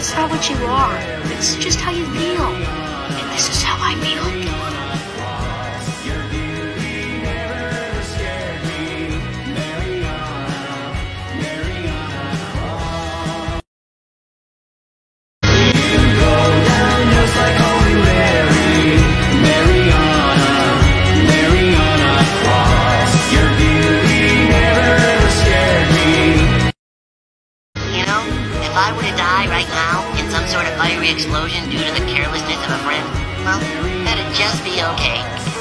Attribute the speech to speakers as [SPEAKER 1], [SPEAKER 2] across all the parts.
[SPEAKER 1] That's not what you are. It's just how you feel. And this is how I feel.
[SPEAKER 2] If I were to die right now in some sort of fiery explosion due to the carelessness of a friend, well, that'd just be okay.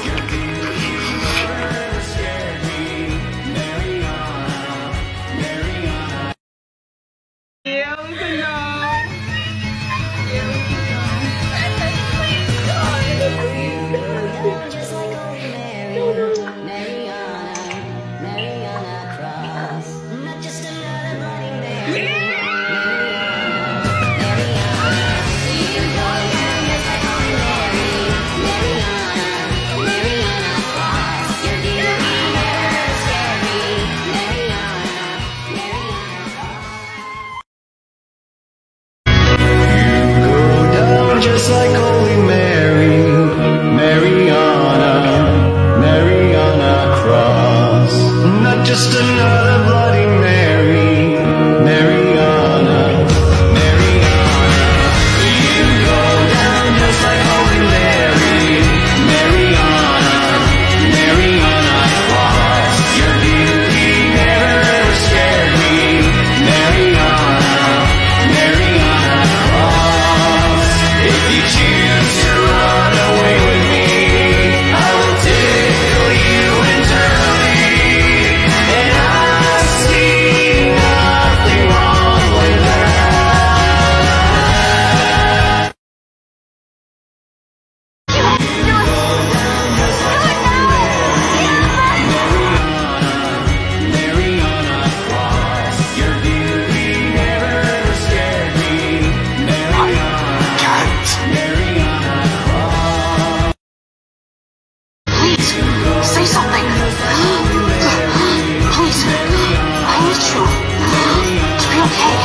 [SPEAKER 3] Just like Holy Mary, Mariana, Mariana Cross. Not just another Bloody Mary, Mariana, Mariana. You go down just like Holy Mary, Mariana, Mariana Cross. Your beauty never scared me, Mariana, Mariana Cross. If you choose to run away with me, I will tickle you internally. And I see nothing wrong with that. Mariana Cross, your beauty never scared me.
[SPEAKER 1] Please, say something. Please, I need you to be okay.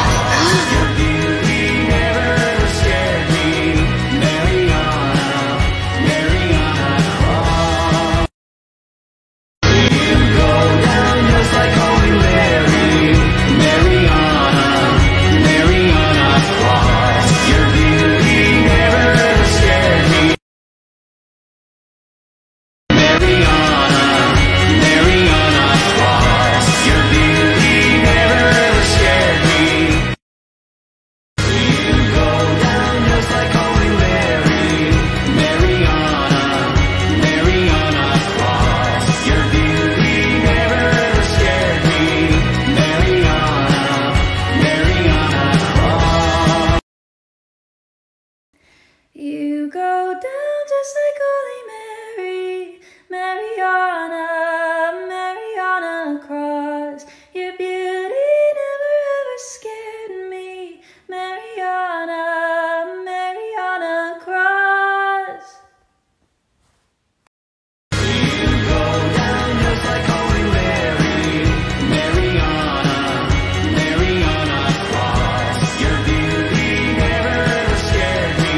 [SPEAKER 4] You go down just like Holy Mary, Mariana, Mariana Cross. Your beauty never ever scared me, Mariana, Mariana Cross.
[SPEAKER 3] You go down just like Holy Mary, Mariana, Mariana Cross. Your beauty never scared me.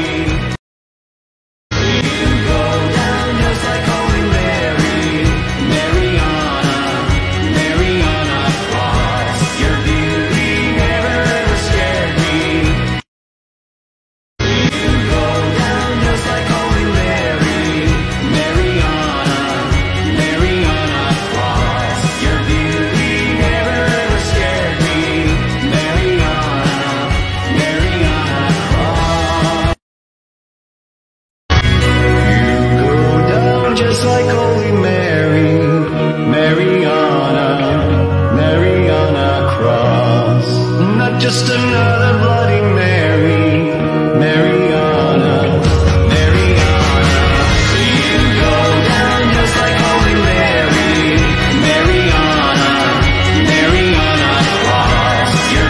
[SPEAKER 3] Just like Holy Mary, Mariana, Mariana Cross. Not just another Bloody Mary, Mariana, Mariana. You go down just like Holy Mary, Mariana, Mariana Cross. You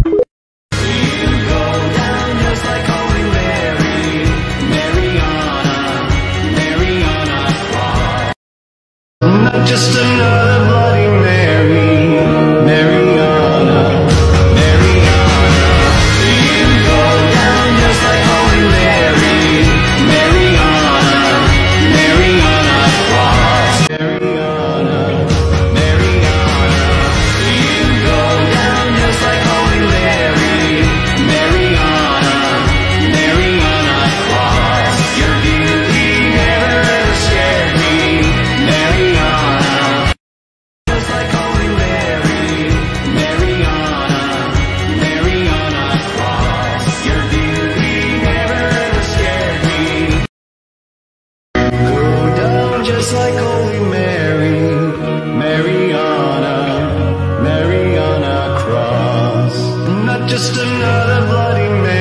[SPEAKER 3] go down just like Holy Mary, Mariana, Mariana. Not just another Bloody Mary, Mariana, Mariana. You go just another Bloody Mary.